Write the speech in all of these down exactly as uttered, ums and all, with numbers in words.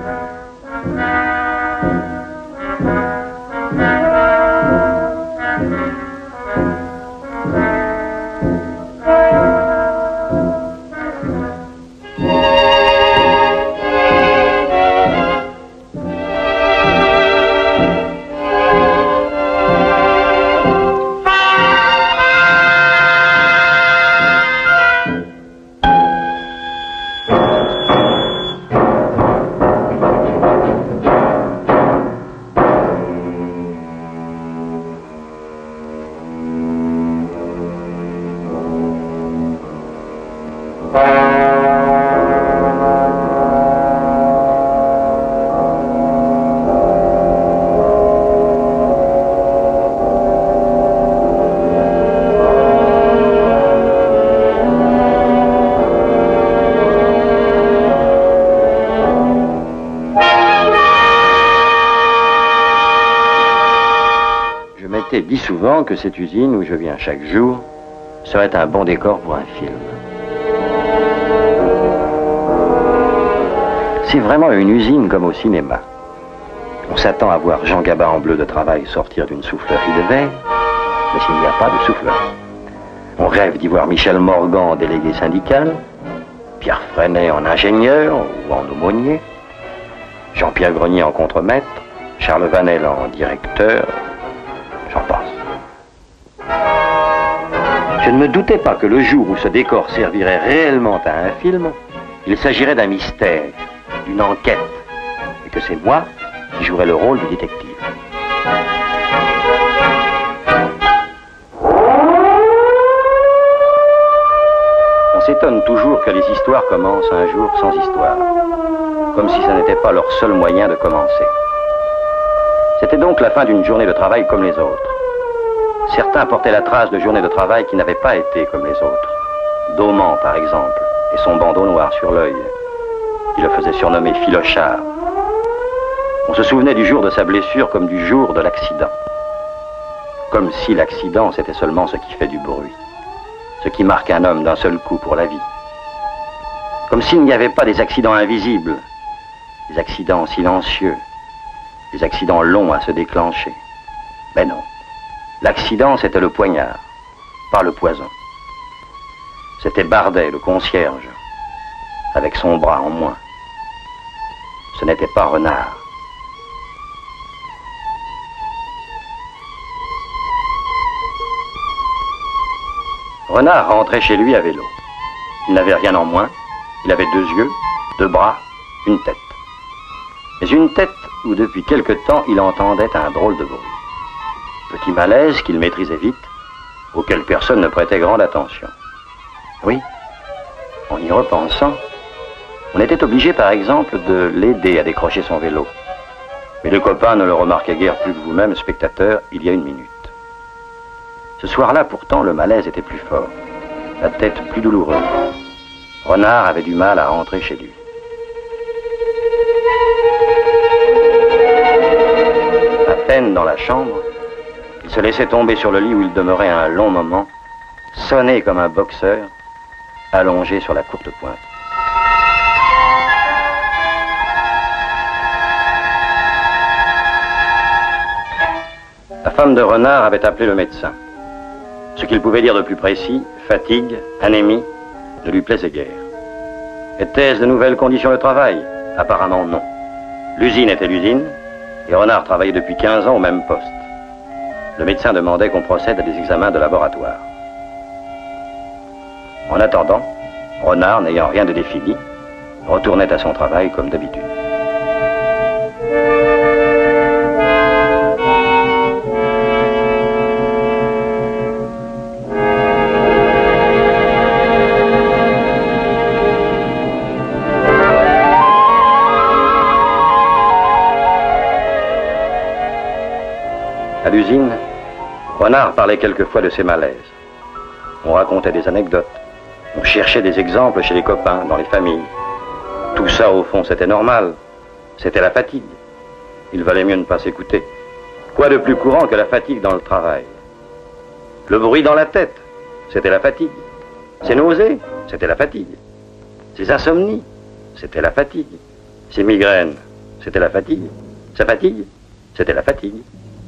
Dit souvent que cette usine où je viens chaque jour serait un bon décor pour un film. C'est vraiment une usine comme au cinéma. On s'attend à voir Jean Gabin en bleu de travail sortir d'une soufflerie de verre, mais s'il n'y a pas de souffleur. On rêve d'y voir Michel Morgan en délégué syndical, Pierre Freinet en ingénieur ou en aumônier, Jean-Pierre Grenier en contremaître, Charles Vanel en directeur, j'en passe. Je ne me doutais pas que le jour où ce décor servirait réellement à un film, il s'agirait d'un mystère, d'une enquête, et que c'est moi qui jouerais le rôle du détective. On s'étonne toujours que les histoires commencent un jour sans histoire, comme si ce n'était pas leur seul moyen de commencer. C'était donc la fin d'une journée de travail comme les autres. Certains portaient la trace de journées de travail qui n'avaient pas été comme les autres. Dauman, par exemple, et son bandeau noir sur l'œil. Il le faisait surnommer Filochard. On se souvenait du jour de sa blessure comme du jour de l'accident. Comme si l'accident, c'était seulement ce qui fait du bruit. Ce qui marque un homme d'un seul coup pour la vie. Comme s'il n'y avait pas des accidents invisibles, des accidents silencieux, des accidents longs à se déclencher. Mais non. L'accident, c'était le poignard, pas le poison. C'était Bardet, le concierge, avec son bras en moins. Ce n'était pas Renard. Renard rentrait chez lui à vélo. Il n'avait rien en moins. Il avait deux yeux, deux bras, une tête. Mais une tête où depuis quelque temps il entendait un drôle de bruit. Petit malaise qu'il maîtrisait vite, auquel personne ne prêtait grande attention. Oui, en y repensant, on était obligé par exemple de l'aider à décrocher son vélo. Mais le copain ne le remarquait guère plus que vous-même, spectateur, il y a une minute. Ce soir-là, pourtant, le malaise était plus fort, la tête plus douloureuse. Renard avait du mal à rentrer chez lui. À peine dans la chambre, il se laissait tomber sur le lit où il demeurait un long moment, sonné comme un boxeur, allongé sur la courte pointe. La femme de Renard avait appelé le médecin. Ce qu'il pouvait dire de plus précis, fatigue, anémie, ne lui plaisait guère. Étaient-ce de nouvelles conditions de travail? Apparemment non. L'usine était l'usine, et Renard travaillait depuis quinze ans au même poste. Le médecin demandait qu'on procède à des examens de laboratoire. En attendant, Renard, n'ayant rien de défini, retournait à son travail comme d'habitude. À l'usine, Renard parlait quelquefois de ses malaises. On racontait des anecdotes. On cherchait des exemples chez les copains, dans les familles. Tout ça, au fond, c'était normal. C'était la fatigue. Il valait mieux ne pas s'écouter. Quoi de plus courant que la fatigue dans le travail? Le bruit dans la tête, c'était la fatigue. Ses nausées, c'était la fatigue. Ses insomnies, c'était la fatigue. Ses migraines, c'était la fatigue. Sa fatigue, c'était la fatigue.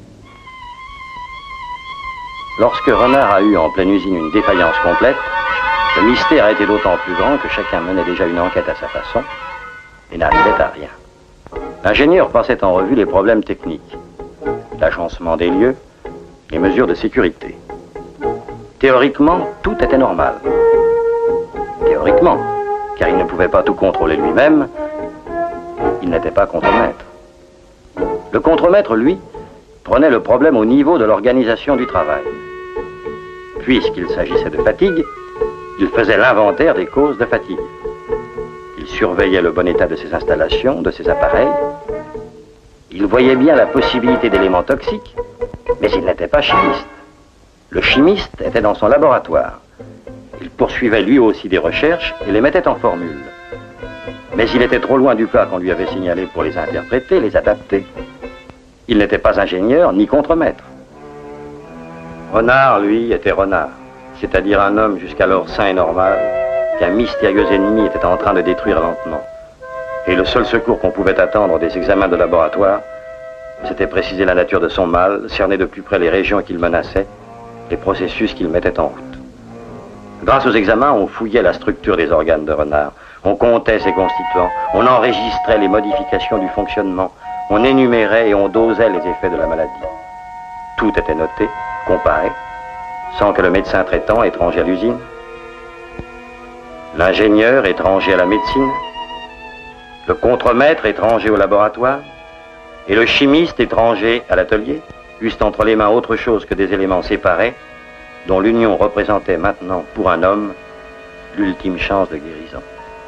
Lorsque Renard a eu en pleine usine une défaillance complète, le mystère a été d'autant plus grand que chacun menait déjà une enquête à sa façon et n'arrivait à rien. L'ingénieur passait en revue les problèmes techniques, l'agencement des lieux, les mesures de sécurité. Théoriquement, tout était normal. Théoriquement, car il ne pouvait pas tout contrôler lui-même, il n'était pas contremaître. Le contremaître, lui, prenait le problème au niveau de l'organisation du travail. Puisqu'il s'agissait de fatigue, il faisait l'inventaire des causes de fatigue. Il surveillait le bon état de ses installations, de ses appareils. Il voyait bien la possibilité d'éléments toxiques, mais il n'était pas chimiste. Le chimiste était dans son laboratoire. Il poursuivait lui aussi des recherches et les mettait en formule. Mais il était trop loin du cas qu'on lui avait signalé pour les interpréter, les adapter. Il n'était pas ingénieur ni contremaître. Renard, lui, était Renard, c'est-à-dire un homme jusqu'alors sain et normal, qu'un mystérieux ennemi était en train de détruire lentement. Et le seul secours qu'on pouvait attendre des examens de laboratoire, c'était préciser la nature de son mal, cerner de plus près les régions qu'il menaçait, les processus qu'il mettait en route. Grâce aux examens, on fouillait la structure des organes de Renard, on comptait ses constituants, on enregistrait les modifications du fonctionnement, on énumérait et on dosait les effets de la maladie. Tout était noté, comparé, sans que le médecin traitant, étranger à l'usine, l'ingénieur, étranger à la médecine, le contremaître, étranger au laboratoire, et le chimiste, étranger à l'atelier, eussent entre les mains autre chose que des éléments séparés, dont l'union représentait maintenant, pour un homme, l'ultime chance de guérison.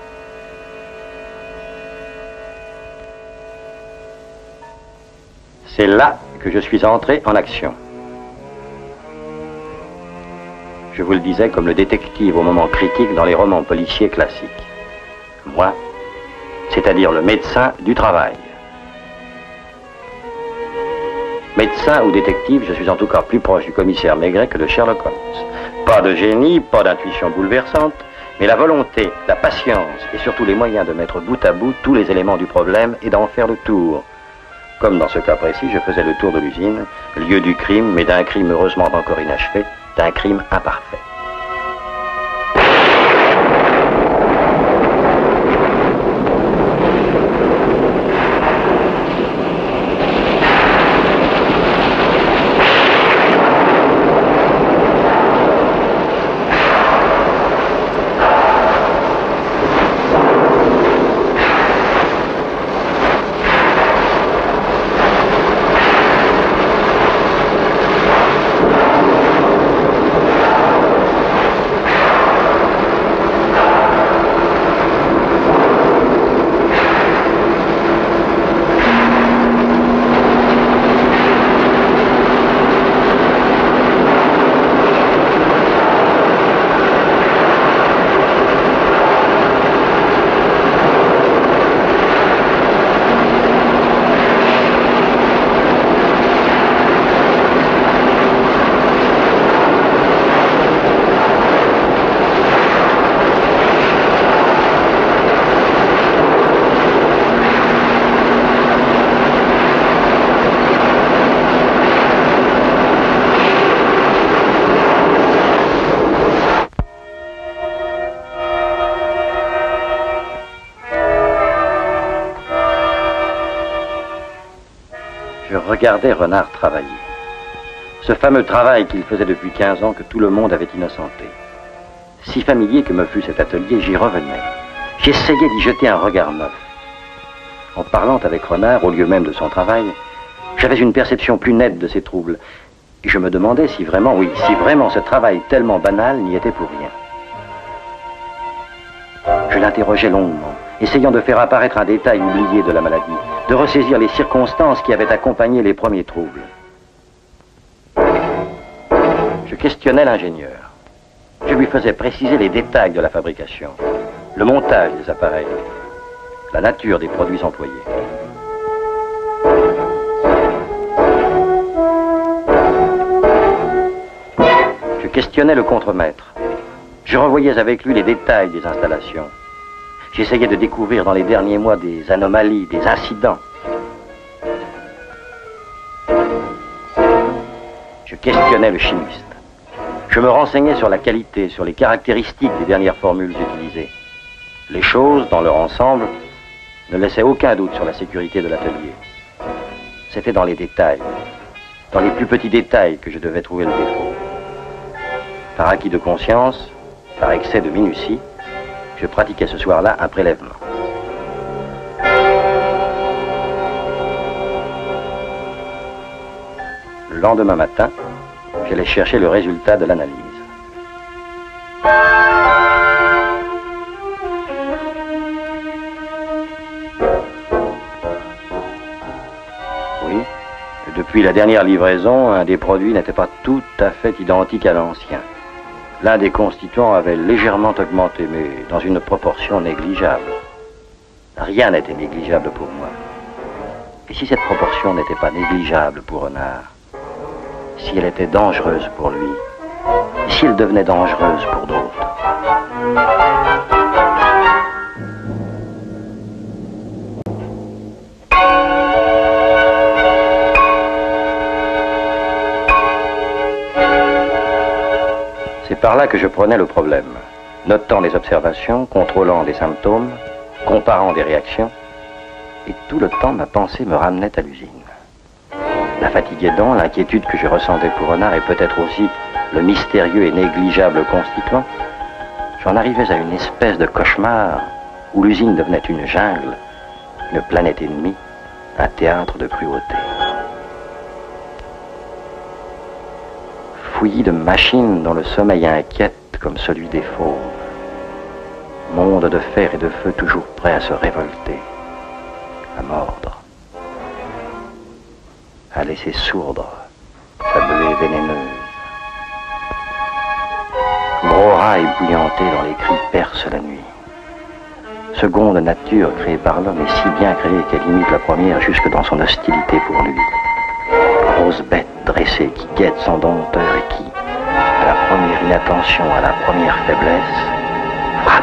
C'est là que je suis entré en action. Je vous le disais, comme le détective au moment critique dans les romans policiers classiques. Moi, c'est-à-dire le médecin du travail. Médecin ou détective, je suis en tout cas plus proche du commissaire Maigret que de Sherlock Holmes. Pas de génie, pas d'intuition bouleversante, mais la volonté, la patience et surtout les moyens de mettre bout à bout tous les éléments du problème et d'en faire le tour. Comme dans ce cas précis, je faisais le tour de l'usine, lieu du crime, mais d'un crime heureusement encore inachevé, d'un crime imparfait. Je regardais Renard travailler. Ce fameux travail qu'il faisait depuis quinze ans que tout le monde avait innocenté. Si familier que me fût cet atelier, j'y revenais. J'essayais d'y jeter un regard neuf. En parlant avec Renard, au lieu même de son travail, j'avais une perception plus nette de ses troubles. Et je me demandais si vraiment, oui, si vraiment ce travail tellement banal n'y était pour rien. Je l'interrogeais longuement, essayant de faire apparaître un détail oublié de la maladie, de ressaisir les circonstances qui avaient accompagné les premiers troubles. Je questionnais l'ingénieur. Je lui faisais préciser les détails de la fabrication, le montage des appareils, la nature des produits employés. Je questionnais le contremaître. Je revoyais avec lui les détails des installations. J'essayais de découvrir dans les derniers mois des anomalies, des incidents Je questionnais le chimiste. Je me renseignais sur la qualité, sur les caractéristiques des dernières formules utilisées. Les choses, dans leur ensemble, ne laissaient aucun doute sur la sécurité de l'atelier. C'était dans les détails, dans les plus petits détails que je devais trouver le défaut. Par acquis de conscience, par excès de minutie, je pratiquais ce soir-là un prélèvement. Le lendemain matin, j'allais chercher le résultat de l'analyse. Oui, depuis la dernière livraison, un des produits n'était pas tout à fait identique à l'ancien. L'un des constituants avait légèrement augmenté, mais dans une proportion négligeable. Rien n'était négligeable pour moi. Et si cette proportion n'était pas négligeable pour Renard, si elle était dangereuse pour lui, et si elle devenait dangereuse pour d'autres? C'est par là que je prenais le problème, notant des observations, contrôlant des symptômes, comparant des réactions, et tout le temps ma pensée me ramenait à l'usine. La fatigue aidant, l'inquiétude que je ressentais pour Renard et peut-être aussi le mystérieux et négligeable constituant, j'en arrivais à une espèce de cauchemar où l'usine devenait une jungle, une planète ennemie, un théâtre de cruauté. Fouillis de machines dont le sommeil inquiète comme celui des fauves. Monde de fer et de feu toujours prêt à se révolter, à mordre, à laisser sourdre sa buée vénéneuse. Gros rats ébouillantés dont les cris percent la nuit. Seconde nature créée par l'homme et si bien créée qu'elle imite la première jusque dans son hostilité pour lui. Grosse bête dressée qui guette son dompteur et qui, à la première inattention, à la première faiblesse, frappe.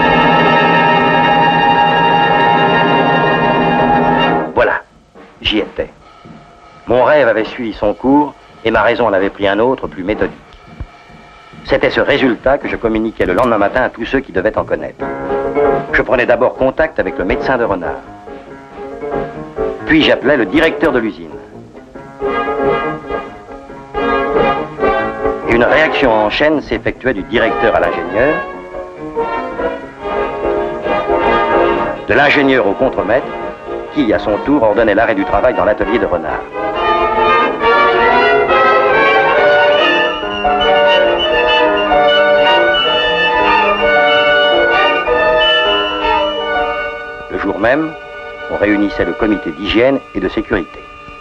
Voilà, j'y étais. Mon rêve avait suivi son cours et ma raison en avait pris un autre, plus méthodique. C'était ce résultat que je communiquais le lendemain matin à tous ceux qui devaient en connaître. Je prenais d'abord contact avec le médecin de Renard. Puis j'appelais le directeur de l'usine. Et une réaction en chaîne s'effectuait du directeur à l'ingénieur, de l'ingénieur au contremaître, qui, à son tour, ordonnait l'arrêt du travail dans l'atelier de Renard. Le jour même, on réunissait le comité d'hygiène et de sécurité.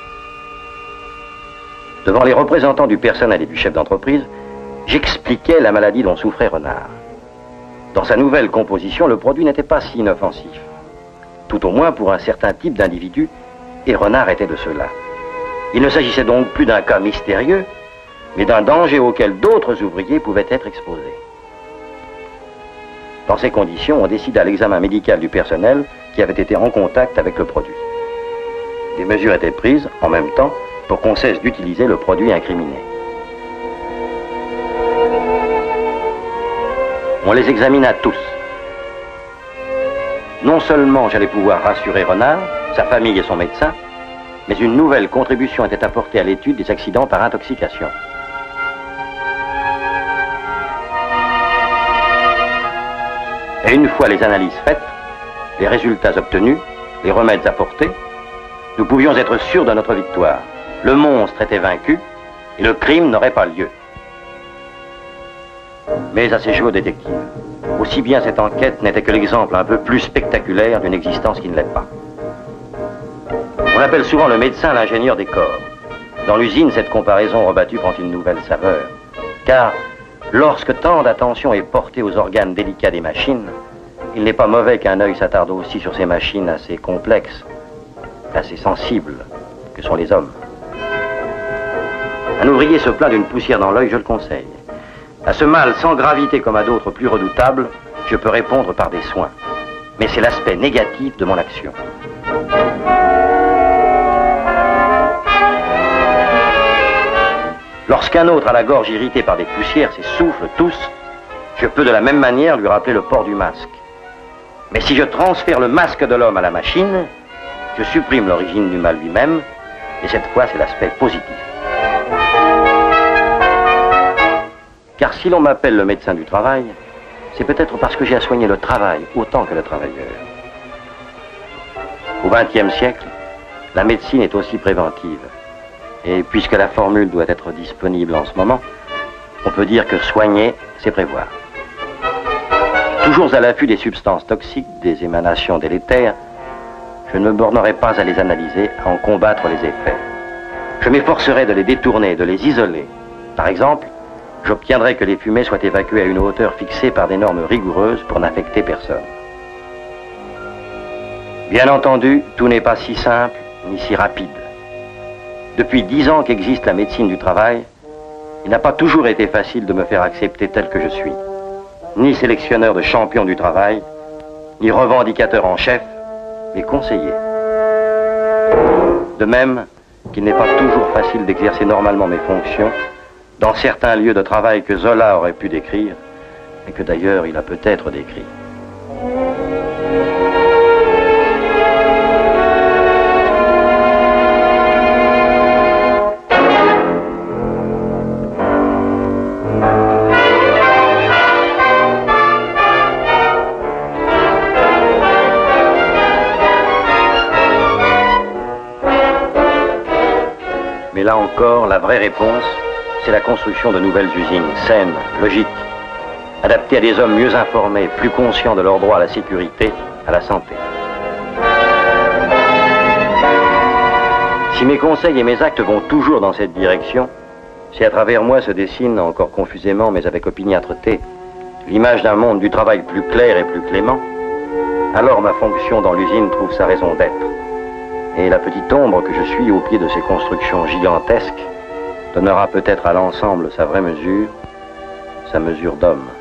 Devant les représentants du personnel et du chef d'entreprise, j'expliquais la maladie dont souffrait Renard. Dans sa nouvelle composition, le produit n'était pas si inoffensif. Tout au moins pour un certain type d'individu, et Renard était de ceux-là. Il ne s'agissait donc plus d'un cas mystérieux, mais d'un danger auquel d'autres ouvriers pouvaient être exposés. Dans ces conditions, on décida l'examen médical du personnel qui avait été en contact avec le produit. Des mesures étaient prises, en même temps, pour qu'on cesse d'utiliser le produit incriminé. On les examina tous. Non seulement j'allais pouvoir rassurer Renard, sa famille et son médecin, mais une nouvelle contribution était apportée à l'étude des accidents par intoxication. Et une fois les analyses faites, les résultats obtenus, les remèdes apportés, nous pouvions être sûrs de notre victoire. Le monstre était vaincu et le crime n'aurait pas lieu. Mais à ces jours détectives, aussi bien cette enquête n'était que l'exemple un peu plus spectaculaire d'une existence qui ne l'est pas. On appelle souvent le médecin l'ingénieur des corps. Dans l'usine, cette comparaison rebattue prend une nouvelle saveur. Car lorsque tant d'attention est portée aux organes délicats des machines, il n'est pas mauvais qu'un œil s'attarde aussi sur ces machines assez complexes, assez sensibles, que sont les hommes. Un ouvrier se plaint d'une poussière dans l'œil, je le conseille. À ce mal sans gravité comme à d'autres plus redoutables, je peux répondre par des soins. Mais c'est l'aspect négatif de mon action. Lorsqu'un autre a la gorge irritée par des poussières, s'essouffle, tousse, je peux de la même manière lui rappeler le port du masque. Mais si je transfère le masque de l'homme à la machine, je supprime l'origine du mal lui-même, et cette fois c'est l'aspect positif. Car si l'on m'appelle le médecin du travail, c'est peut-être parce que j'ai à soigner le travail autant que le travailleur. Au vingtième siècle, la médecine est aussi préventive. Et puisque la formule doit être disponible en ce moment, on peut dire que soigner, c'est prévoir. Toujours à l'affût des substances toxiques, des émanations délétères, je ne me bornerai pas à les analyser, à en combattre les effets. Je m'efforcerai de les détourner, de les isoler. Par exemple, j'obtiendrai que les fumées soient évacuées à une hauteur fixée par des normes rigoureuses pour n'affecter personne. Bien entendu, tout n'est pas si simple ni si rapide. Depuis dix ans qu'existe la médecine du travail, il n'a pas toujours été facile de me faire accepter tel que je suis. Ni sélectionneur de champions du travail, ni revendicateur en chef, mais conseiller. De même qu'il n'est pas toujours facile d'exercer normalement mes fonctions dans certains lieux de travail que Zola aurait pu décrire, et que d'ailleurs il a peut-être décrit. Mais là encore, la vraie réponse, c'est la construction de nouvelles usines, saines, logiques, adaptées à des hommes mieux informés, plus conscients de leur droit à la sécurité, à la santé. Si mes conseils et mes actes vont toujours dans cette direction, si à travers moi se dessine, encore confusément mais avec opiniâtreté, l'image d'un monde du travail plus clair et plus clément, alors ma fonction dans l'usine trouve sa raison d'être. Et la petite ombre que je suis au pied de ces constructions gigantesques donnera peut-être à l'ensemble sa vraie mesure, sa mesure d'homme.